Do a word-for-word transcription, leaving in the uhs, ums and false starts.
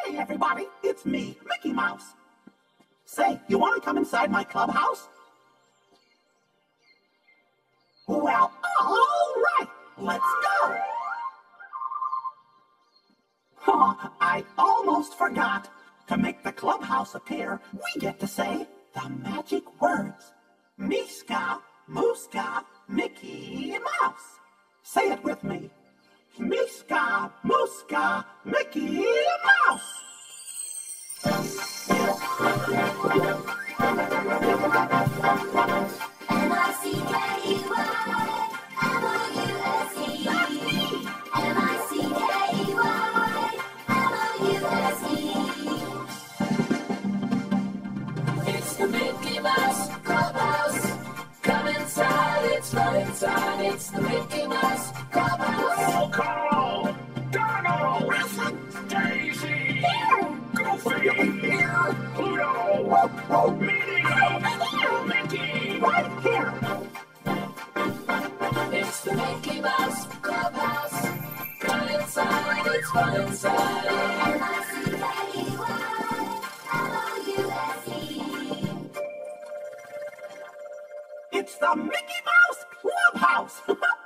Hey everybody, it's me, Mickey Mouse. Say, you want to come inside my clubhouse? Well, all right, let's go. Oh, I almost forgot. To make the clubhouse appear, we get to say the magic words. Miska, Mooska, Mickey Mouse. Say it with me. Miska, Mooska, Mickey Mouse. M I C K E Y, M O U S E. M I C K E Y, M O U S E. It's the Mickey Mouse Clubhouse. Come inside, it's fun inside. It's the Mickey Mouse Clubhouse. Roll call! Donald! Daisy! Goofy! Pluto! Minnie! Mickey! Right here. It's the Mickey Mouse Clubhouse. Come inside, it's fun inside. M I C K E Y, M O U S E. It's the Mickey Mouse Clubhouse.